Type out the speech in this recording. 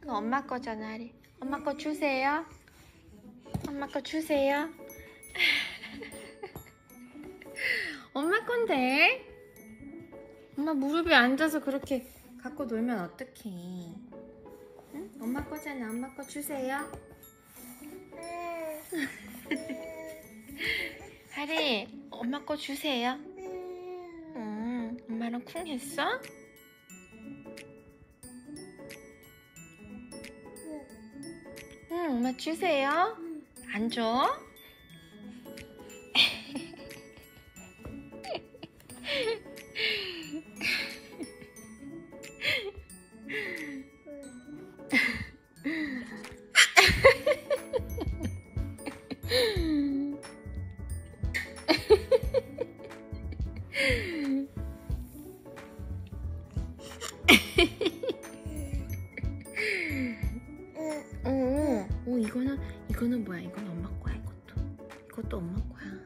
그거 엄마 거잖아, 하리. 엄마 거 주세요. 엄마 거 주세요. 엄마 건데? 엄마 무릎에 앉아서 그렇게 갖고 놀면 어떡해. 응? 엄마 거잖아. 엄마 거 주세요. 하리, 엄마 거 주세요. 엄마랑 쿵 했어? 응, 엄마 주세요. 안 줘? 오, 이거는 뭐야? 이건 엄마 거야, 이것도 엄마 거야.